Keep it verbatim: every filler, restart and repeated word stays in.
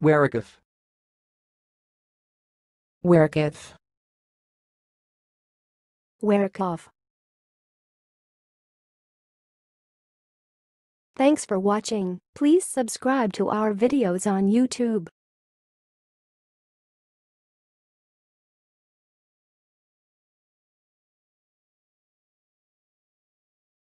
werecalf, werecalf, werecalf. Thanks for watching. Please subscribe to our videos on YouTube.